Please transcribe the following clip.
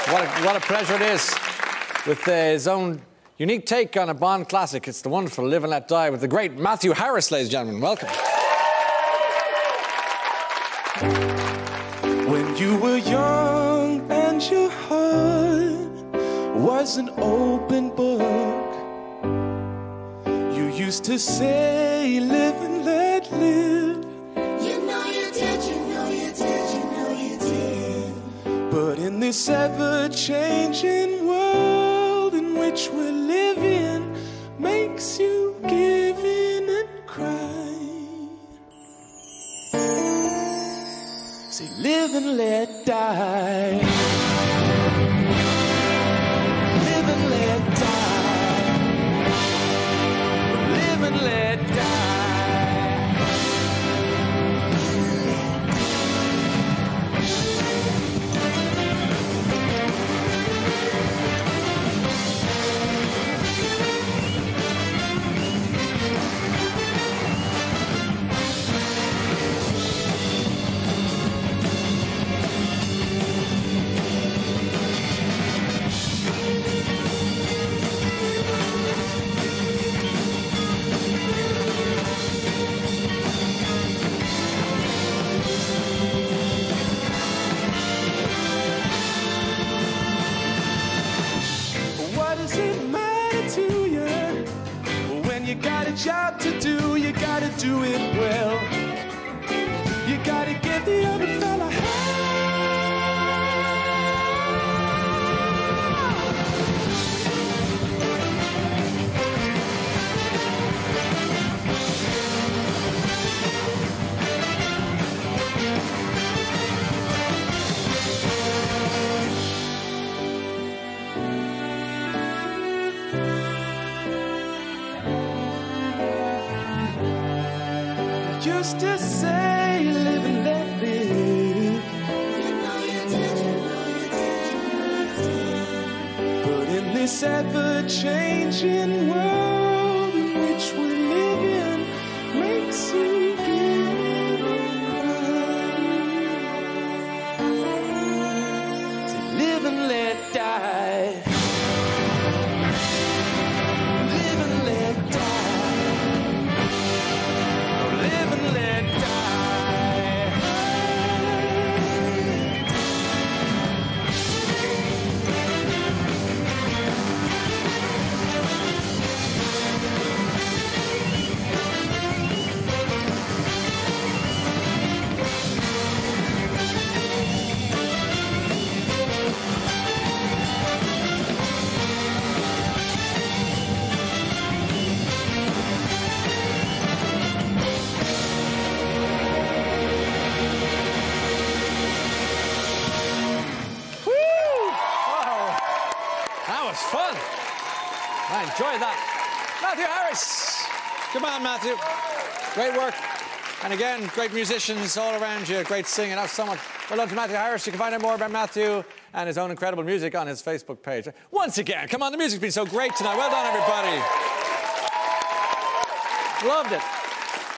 What a pleasure it is. With his own unique take on a Bond classic, it's the wonderful Live and Let Die with the great Matthew Harris, ladies and gentlemen. Welcome. When you were young and your heart was an open book, you used to say, live and let live. You know you did, you know you did, you know you did. But in this ever-changing world in which we're living, makes you give in and cry. Say, live and let die. Live and let die. Live and let die. You got a job to do, you gotta do it well. You gotta give the other fella used to say, live and let live. You know you did, you know you did, you know you did. But in this ever-changing world in which we live in, makes you give and cry. To live and let die. Live and let die. Live and let die. Fun. I enjoyed that. Matthew Harris. Come on, Matthew. Great work. And again, great musicians all around you. Great singing. That's so much. Well done to Matthew Harris. You can find out more about Matthew and his own incredible music on his Facebook page. Once again, come on, the music's been so great tonight. Well done, everybody. Loved it.